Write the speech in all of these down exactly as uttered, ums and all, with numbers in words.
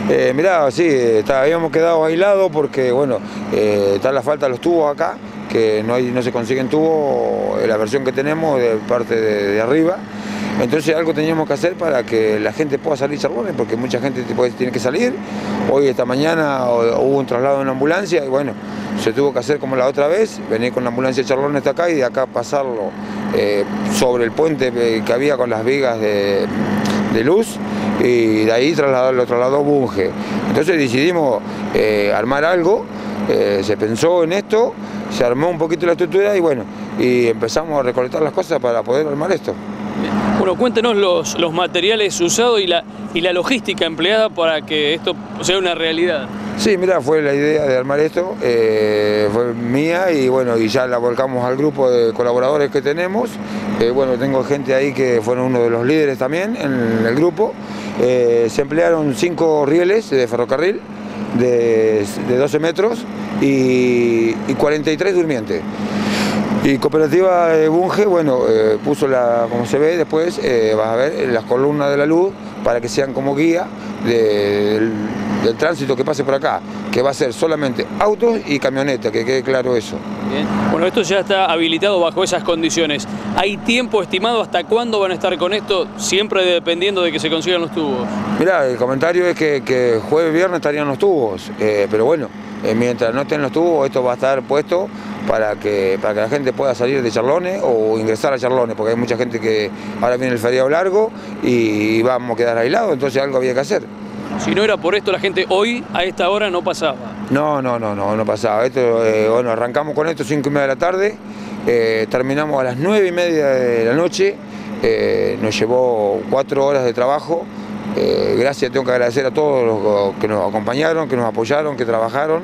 Eh, mirá, sí, está, habíamos quedado aislados porque, bueno, eh, está la falta de los tubos acá, que no, hay, no se consiguen tubos, la versión que tenemos de parte de, de arriba. Entonces algo teníamos que hacer para que la gente pueda salir Charlones, porque mucha gente tiene que salir. Hoy, esta mañana, hubo un traslado en una ambulancia y bueno, se tuvo que hacer como la otra vez, venir con la ambulancia de Charlones hasta acá y de acá pasarlo eh, sobre el puente que había con las vigas de, de luz, y de ahí trasladó, lo trasladó Bunge. Entonces decidimos eh, armar algo, eh, se pensó en esto, se armó un poquito la estructura y bueno, y empezamos a recolectar las cosas para poder armar esto. Bueno, cuéntenos los, los materiales usados y la, y la logística empleada para que esto sea una realidad. Sí, mira, fue la idea de armar esto, eh, fue mía y bueno, y ya la volcamos al grupo de colaboradores que tenemos. Eh, bueno, tengo gente ahí que fueron uno de los líderes también en el grupo. Eh, se emplearon cinco rieles de ferrocarril de, de doce metros y, y cuarenta y tres durmientes. Y Cooperativa de Bunge, bueno, eh, puso la, como se ve después, eh, vas a ver las columnas de la luz para que sean como guía de, del, del tránsito que pase por acá, que va a ser solamente autos y camionetas, que quede claro eso. Bien. Bueno, esto ya está habilitado bajo esas condiciones. ¿Hay tiempo estimado hasta cuándo van a estar con esto, siempre dependiendo de que se consigan los tubos? Mirá, el comentario es que, que jueves viernes estarían los tubos, eh, pero bueno, eh, mientras no estén los tubos, esto va a estar puesto para que, para que la gente pueda salir de Charlones o ingresar a Charlones, porque hay mucha gente que ahora viene el feriado largo y vamos a quedar aislados, entonces algo había que hacer. Si no era por esto, la gente hoy a esta hora no pasaba. No, no, no, no, no pasaba. Esto, eh, bueno, arrancamos con esto cinco y media de la tarde, eh, terminamos a las nueve y media de la noche, eh, nos llevó cuatro horas de trabajo. Eh, gracias, tengo que agradecer a todos los que nos acompañaron, que nos apoyaron, que trabajaron.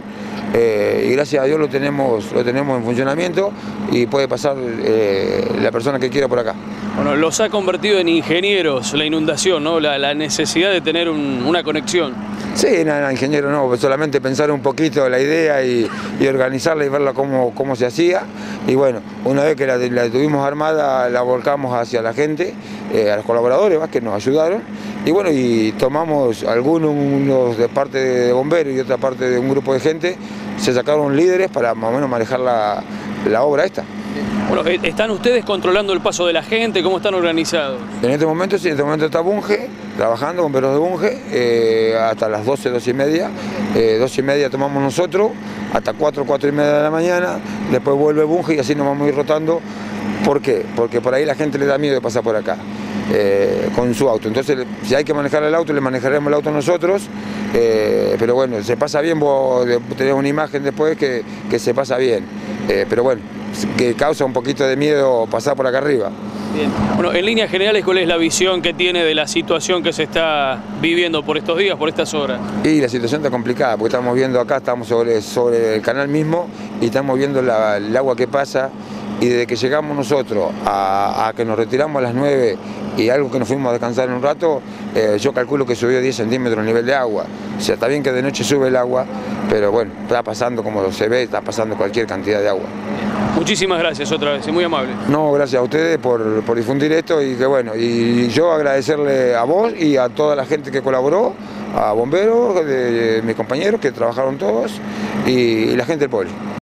Eh, y gracias a Dios lo tenemos, lo tenemos en funcionamiento y puede pasar eh, la persona que quiera por acá. Bueno, los ha convertido en ingenieros la inundación, ¿no? La, la necesidad de tener un, una conexión. Sí, no, no, ingeniero no, solamente pensar un poquito la idea y, y organizarla y verla cómo, cómo se hacía. Y bueno, una vez que la, la tuvimos armada, la volcamos hacia la gente, eh, a los colaboradores que nos ayudaron. Y bueno, y tomamos algunos unos de parte de bomberos y otra parte de un grupo de gente, se sacaron líderes para más o menos manejar la, la obra esta. Bueno, ¿están ustedes controlando el paso de la gente? ¿Cómo están organizados? En este momento sí, en este momento está Bunge, trabajando, bomberos de Bunge, eh, hasta las doce, doce y media. Eh, doce y media tomamos nosotros, hasta cuatro, cuatro y media de la mañana, después vuelve Bunge y así nos vamos a ir rotando. ¿Por qué? Porque por ahí la gente le da miedo de pasar por acá. Eh, con su auto, entonces si hay que manejar el auto, le manejaremos el auto nosotros, eh, pero bueno, se pasa bien, vos tenés una imagen después que, que se pasa bien, eh, pero bueno, que causa un poquito de miedo pasar por acá arriba. Bien. Bueno, en líneas generales, ¿cuál es la visión que tiene de la situación que se está viviendo por estos días, por estas horas? Y la situación está complicada, porque estamos viendo acá, estamos sobre, sobre el canal mismo y estamos viendo la, el agua que pasa. Y desde que llegamos nosotros a, a que nos retiramos a las nueve y algo que nos fuimos a descansar un rato, eh, yo calculo que subió diez centímetros el nivel de agua. O sea, está bien que de noche sube el agua, pero bueno, está pasando como se ve, está pasando cualquier cantidad de agua. Muchísimas gracias otra vez, muy amable. No, gracias a ustedes por, por difundir esto y que bueno, y yo agradecerle a vos y a toda la gente que colaboró, a bomberos, de, de mis compañeros que trabajaron todos y, y la gente del pueblo.